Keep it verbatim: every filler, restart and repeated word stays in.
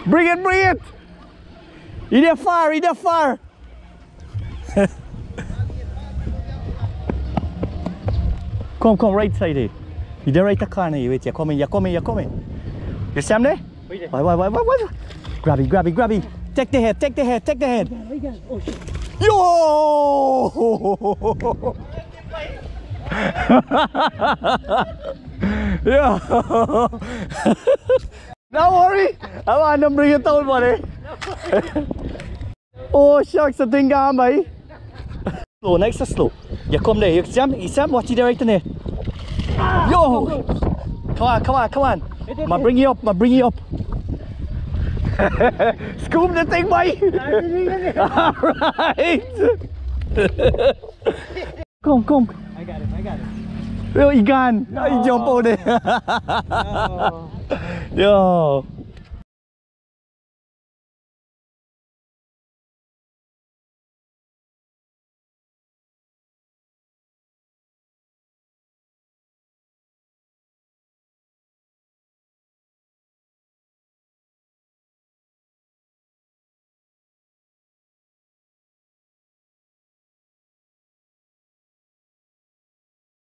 Bring it, bring it. In there far, in there far. Come, come, right side here. In the right corner here. Wait, you're coming, you're coming, you're coming. You see him there? Why, why, why, why, why? Grab it, grab it, grab it. Take the head, take the head, take the head. Yo! Yo! Don't worry, I want to bring it down, buddy. Oh, shucks, the thing gone, buddy. Slow, next is slow. You come there, you see him, you see him, watch it right in there. Yo! Come on, come on, come on. I'm gonna bring you up, I'm gonna bring you up. Scoop the thing, boy! Alright! Come, come. I got it, I got it. Yo, he gone. No. He jumped out there. No. Yo.